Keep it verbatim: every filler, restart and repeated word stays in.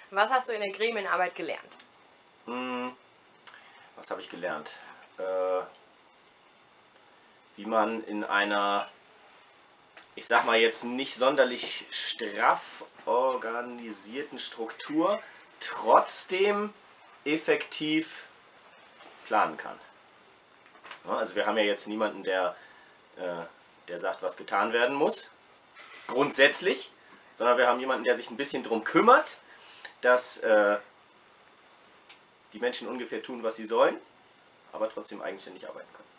Was hast du in der Gremienarbeit gelernt? Hm, was habe ich gelernt? Äh, wie man in einer, ich sag mal jetzt nicht sonderlich straff organisierten Struktur trotzdem effektiv planen kann. Ja, also wir haben ja jetzt niemanden, der, äh, der sagt, was getan werden muss, grundsätzlich, sondern wir haben jemanden, der sich ein bisschen darum kümmert, dass äh, die Menschen ungefähr tun, was sie sollen, aber trotzdem eigenständig arbeiten können.